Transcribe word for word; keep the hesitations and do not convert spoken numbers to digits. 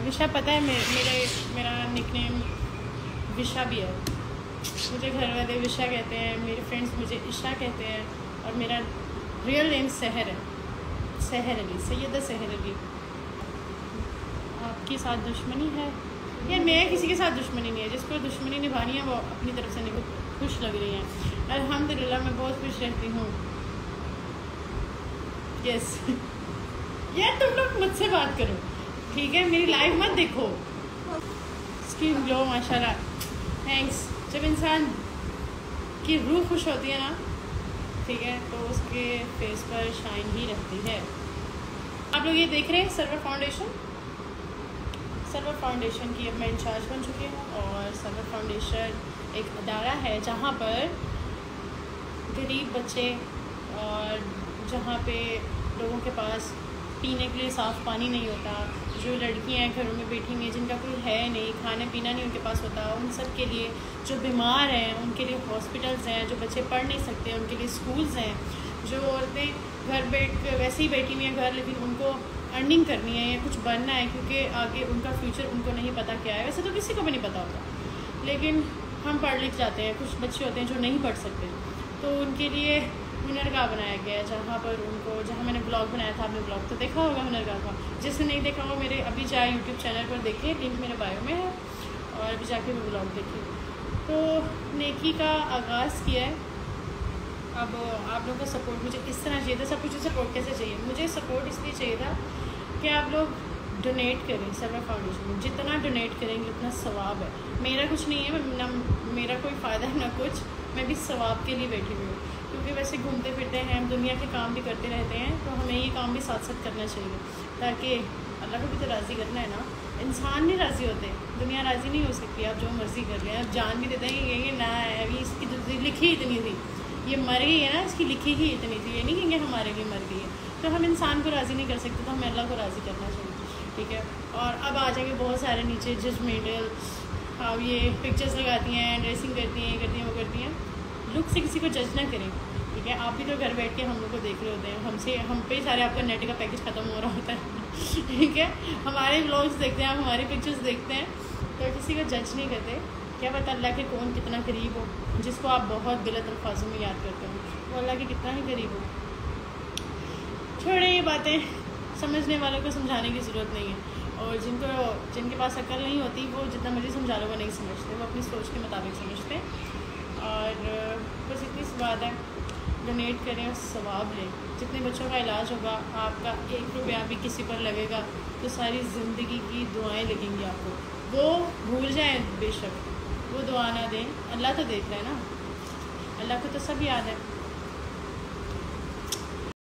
وشا پتہ ہے میرے میرا نک نیم وشا بھی ہے. مجھے گھر والے وشا کہتے ہیں, میرے فرینڈس مجھے عشا کہتے ہیں, اور میرا ریئل نیم سحر ہے, سحر علی, سیدہ سحر علی. آپ کے ساتھ دشمنی ہے یار؟ میں کسی کے ساتھ دشمنی نہیں ہے. جس کو دشمنی نبھانی ہے وہ اپنی طرف سے نبھ خوش لگ رہی ہیں. الحمدللہ میں بہت خوش رہتی ہوں. یس یار تم لوگ مجھ سے بات کرو ٹھیک ہے, میری لائف مت دیکھو. اسکن گلو ماشاء اللہ, تھینکس. جب انسان کی روح خوش ہوتی ہے نا, ٹھیک ہے, تو اس کے فیس پر شائن ہی رہتی ہے. آپ لوگ یہ دیکھ رہے ہیں سرور فاؤنڈیشن. سرور فاؤنڈیشن کی اب میں انچارج بن چکی ہوں, اور سرور فاؤنڈیشن ایک ادارہ ہے جہاں پر غریب بچے, اور جہاں پہ لوگوں کے پاس پینے کے لیے صاف پانی نہیں ہوتا, جو لڑکیاں گھروں میں بیٹھی ہوئی ہیں جن کا کوئی ہے نہیں, کھانے پینا نہیں ان کے پاس ہوتا, ان سب کے لیے, جو بیمار ہیں ان کے لیے ہاسپٹلز ہیں, جو بچے پڑھ نہیں سکتے ان کے لیے اسکولز ہیں, جو عورتیں گھر بیٹھ ویسے ہی بیٹھی ہوئی ہیں گھر, لیکن ان کو ارننگ کرنی ہے یا کچھ بننا ہے, کیونکہ آگے ان کا فیوچر ان کو نہیں پتہ کیا ہے. ویسے تو کسی کو بھی نہیں پتہ ہوتا, لیکن ہم پڑھ لکھ جاتے ہیں. کچھ بچے ہوتے ہیں جو نہیں پڑھ سکتے, تو ان کے لیے ہنرگاہ بنایا گیا ہے, جہاں پر ان کو, جہاں میں نے بلاگ بنایا تھا, آپ نے بلاگ تو دیکھا ہوگا ہنرگاہ کا. جس نے نہیں دیکھا وہ میرے ابھی جائے یوٹیوب چینل پر دیکھے, لنک میرے بایو میں ہے, اور ابھی جا کے وہ بلاگ دیکھے. تو نیکی کا آغاز کیا ہے. اب آپ لوگوں کا سپورٹ مجھے اس طرح چاہیے تھا. سب کچھ سپورٹ کیسے چاہیے مجھے؟ سپورٹ اس لیے چاہیے تھا کہ آپ لوگ ڈونیٹ کریں سرور فاؤنڈیشن میں. جتنا ڈونیٹ کریں گے اتنا ثواب ہے. میرا کچھ نہیں ہے, نہ میرا کوئی فائدہ ہے نہ کچھ, میں بھی ثواب کے لیے بیٹھی ہوئی ہوں. کیونکہ ویسے گھومتے پھرتے ہیں ہم, دنیا کے کام بھی کرتے رہتے ہیں, تو ہمیں یہ کام بھی ساتھ ساتھ کرنا چاہیے, تاکہ اللہ کو بھی تو راضی کرنا ہے نا. انسان نہیں راضی ہوتے, دنیا راضی نہیں ہو سکتی. آپ جو مرضی کر لیں, آپ جان بھی دیتے ہیں کہ نہ ابھی اس کی لکھی اتنی تھی, یہ مر گئی ہے نا, اس کی لکھی ہی اتنی تھی, یہ نہیں کہیں گے ہمارے لیے مر گئی ہے. تو ہم انسان کو راضی نہیں کر سکتے, تو ہمیں اللہ کو راضی کرنا چاہیے, ٹھیک ہے. اور اب آ جائیں گے بہت سارے نیچے ججمنٹل, اب یہ پکچرس لگاتی ہیں, ڈریسنگ کرتی ہیں, یہ کرتی ہیں, وہ کرتی ہیں. لک سے کسی کو جج نہ کریں, ٹھیک ہے. آپ بھی تو گھر بیٹھ کے ہم لوگ کو دیکھ رہے ہوتے ہیں, ہم سے ہم پہ سارے آپ کا نیٹ کا پیکج ختم ہو رہا ہوتا ہے, ٹھیک ہے. ہمارے بلاگس دیکھتے ہیں, آپ ہماری پکچرس دیکھتے ہیں, تو کسی کو جج نہیں کرتے. کیا پتہ اللہ کے کون کتنا قریب ہو, جس کو آپ بہت غلط الفاظوں میں یاد کرتے ہو, وہ اللہ کے کتنا ہی قریب ہو. چھوڑے یہ باتیں, سمجھنے والوں کو سمجھانے کی ضرورت نہیں ہے, اور جن کو جن کے پاس عقل نہیں ہوتی وہ جتنا مرضی سمجھا لو وہ نہیں سمجھتے, وہ اپنی سوچ کے مطابق سمجھتے. اور بس اتنی سی بات ہے, ڈونیٹ کریں اور ثواب لیں. جتنے بچوں کا علاج ہوگا, آپ کا ایک روپیہ بھی کسی پر لگے گا تو ساری زندگی کی دعائیں لگیں گی آپ کو. وہ بھول جائیں بے شک, وہ دعا نہ دیں, اللہ تو دیکھ رہے ہیں نا, اللہ کو تو سب یاد ہے.